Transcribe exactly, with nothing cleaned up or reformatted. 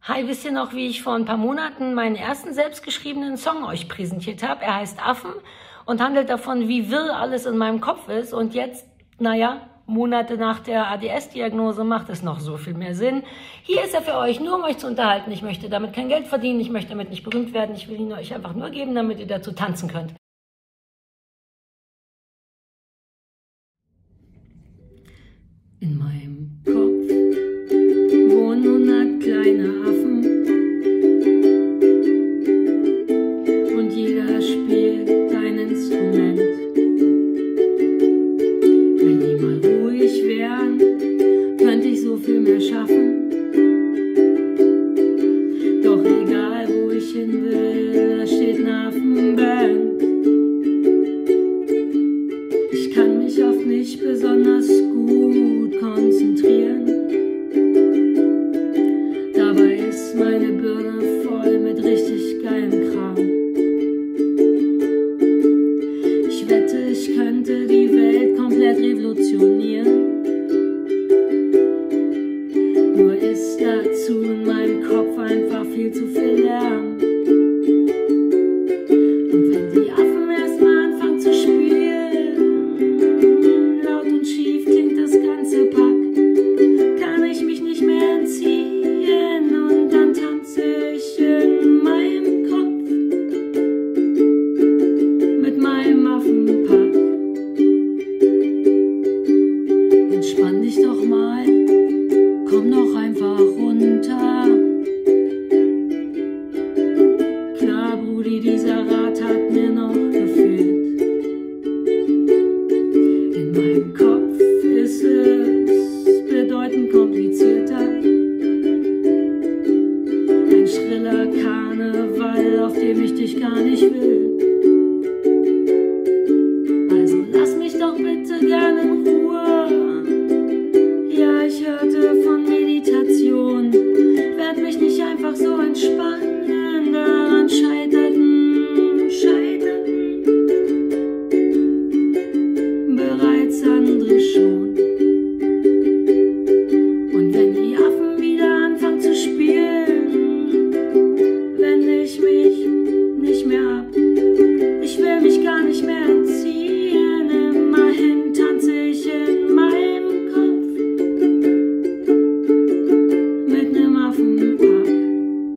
Hi, wisst ihr noch, wie ich vor ein paar Monaten meinen ersten selbstgeschriebenen Song euch präsentiert habe? Er heißt Affen und handelt davon, wie wirr alles in meinem Kopf ist. Und jetzt, naja, Monate nach der A D S-Diagnose macht es noch so viel mehr Sinn. Hier ist er für euch, nur um euch zu unterhalten. Ich möchte damit kein Geld verdienen, ich möchte damit nicht berühmt werden. Ich will ihn euch einfach nur geben, damit ihr dazu tanzen könnt. In meinem Kopf wohnen hundert kleine Affen und jeder spielt ein Instrument. Wenn die mal ruhig wären, könnte ich so viel mehr schaffen. Doch egal wo ich hin will, da steht eine Affenband. Ich kann mich oft nicht besonders gut konzentrieren. Dabei ist meine Birne voll mit richtig geilem Kram. Ich wette, ich könnte die Welt komplett revolutionieren. Nur ist dazu in meinem Kopf einfach viel zu viel Lärm. Und wenn die Affen erstmal anfangen zu spielen, laut und schief klingt das ganze Pack, kann ich mich nicht mehr entziehen und dann tanze ich in meinem Kopf mit meinem Affenpack. Entspann dich doch mal, komm doch einfach runter. Klar, Brudi, dieser Rat hat mir noch gefehlt. In meinem Kopf ist es bedeutend komplizierter. Ein schriller Karneval, auf dem ich dich gar nicht will.